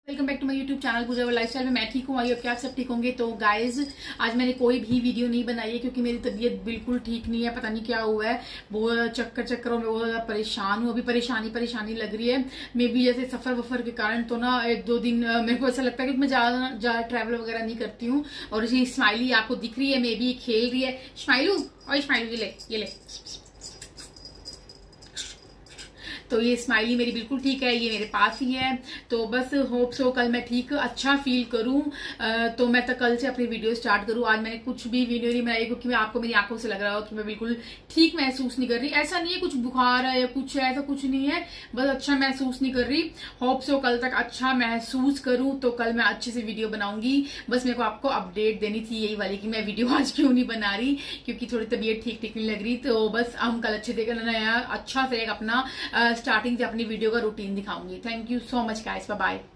Welcome back to my YouTube channel Gujarat lifestyle में। मैं ठीक हूँ, आई होप कि आप सब ठीक होंगे। तो गाइज आज मैंने कोई भी वीडियो नहीं बनाई है क्योंकि मेरी तबीयत बिल्कुल ठीक नहीं है। पता नहीं क्या हुआ है, बहुत चक्करों में बहुत ज्यादा परेशान हूँ। अभी परेशानी लग रही है। मे बी जैसे सफर वफर के कारण तो ना एक दो दिन मेरे को ऐसा लगता है कि मैं ज्यादा ट्रैवल वगैरह नहीं करती हूँ। और इसी स्माइली आपको दिख रही है, मे बी खेल रही है। स्माइलू और स्माइलू ये ले तो ये स्माइली मेरी बिल्कुल ठीक है, ये मेरे पास ही है। तो बस होप सो कल मैं ठीक अच्छा फील करूं, तो मैं तो कल से अपनी वीडियो स्टार्ट करूं। आज मैंने कुछ भी वीडियो नहीं बनाई क्योंकि मैं आपको मेरी आंखों से लग रहा हो कि मैं बिल्कुल ठीक महसूस नहीं कर रही। ऐसा नहीं है कुछ बुखार है या कुछ है, ऐसा कुछ नहीं है, बस अच्छा महसूस नहीं कर रही। होप सो कल तक अच्छा महसूस करूं तो कल मैं अच्छे से वीडियो बनाऊंगी। बस मेरे को आपको अपडेट देनी थी यही वाली कि मैं वीडियो आज क्यों नहीं बना रही, क्योंकि थोड़ी तबीयत ठीक नहीं लग रही। तो बस हम कल अच्छे से नया अच्छा से अपना स्टार्टिंग से अपनी वीडियो का रूटीन दिखाऊंगी। Thank you so much guys, bye bye.